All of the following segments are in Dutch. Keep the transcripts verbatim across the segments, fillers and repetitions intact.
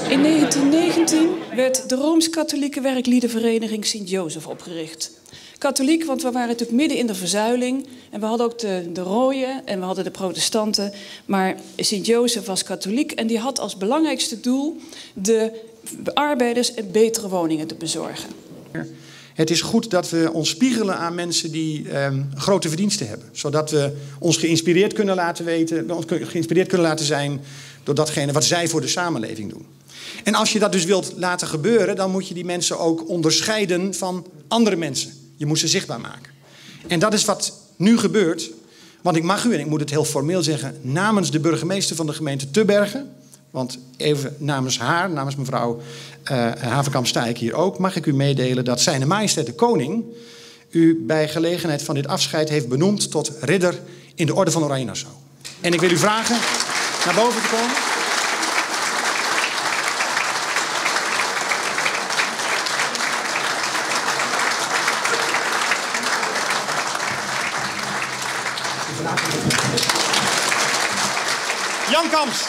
In negentien negentien werd de Rooms-Katholieke Werkliedenvereniging Sint-Jozef opgericht. Katholiek, want we waren natuurlijk midden in de verzuiling. En we hadden ook de, de rooien en we hadden de protestanten. Maar Sint-Jozef was katholiek en die had als belangrijkste doel de arbeiders betere woningen te bezorgen. Het is goed dat we ons spiegelen aan mensen die um, grote verdiensten hebben. Zodat we ons geïnspireerd kunnen laten weten, ons geïnspireerd kunnen laten zijn door datgene wat zij voor de samenleving doen. En als je dat dus wilt laten gebeuren, dan moet je die mensen ook onderscheiden van andere mensen. Je moet ze zichtbaar maken. En dat is wat nu gebeurt. Want ik mag u, en ik moet het heel formeel zeggen, namens de burgemeester van de gemeente Tubbergen, want even namens haar, namens mevrouw uh, Havenkamp sta ik hier ook, mag ik u meedelen dat Zijne Majesteit de Koning u bij gelegenheid van dit afscheid heeft benoemd tot ridder in de Orde van Oranje Nassau. En ik wil u vragen naar boven te komen. Jan Kamst.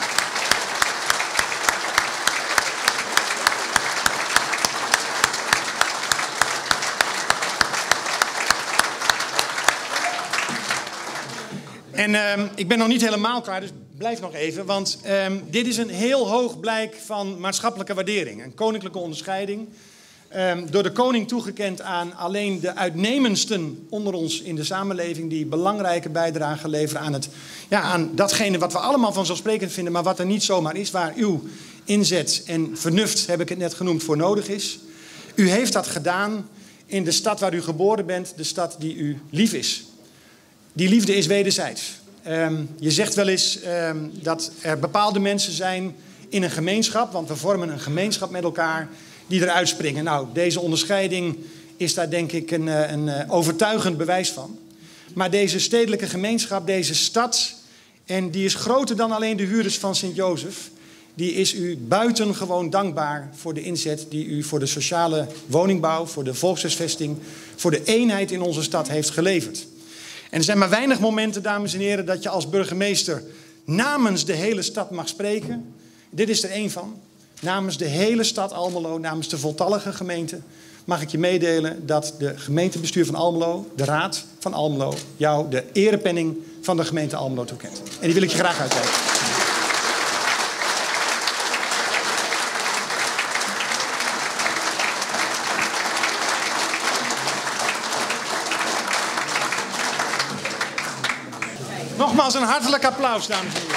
En uh, ik ben nog niet helemaal klaar, dus blijf nog even. Want uh, dit is een heel hoog blijk van maatschappelijke waardering. Een koninklijke onderscheiding. Uh, door de koning toegekend aan alleen de uitnemendsten onder ons in de samenleving, die belangrijke bijdrage leveren aan, het, ja, aan datgene wat we allemaal vanzelfsprekend vinden, maar wat er niet zomaar is, waar uw inzet en vernuft, heb ik het net genoemd, voor nodig is. U heeft dat gedaan in de stad waar u geboren bent, de stad die u lief is. Die liefde is wederzijds. Um, je zegt wel eens um, dat er bepaalde mensen zijn in een gemeenschap, want we vormen een gemeenschap met elkaar, die eruit springen. Nou, deze onderscheiding is daar denk ik een, een overtuigend bewijs van. Maar deze stedelijke gemeenschap, deze stad, en die is groter dan alleen de huurders van Sint-Jozef, die is u buitengewoon dankbaar voor de inzet die u voor de sociale woningbouw, voor de volkshuisvesting, voor de eenheid in onze stad heeft geleverd. En er zijn maar weinig momenten, dames en heren, dat je als burgemeester namens de hele stad mag spreken. Dit is er één van. Namens de hele stad Almelo, namens de voltallige gemeente, mag ik je meedelen dat de gemeentebestuur van Almelo, de raad van Almelo, jou de erepenning van de gemeente Almelo toekent. En die wil ik je graag uitreiken. Nogmaals een hartelijk applaus, dames en heren.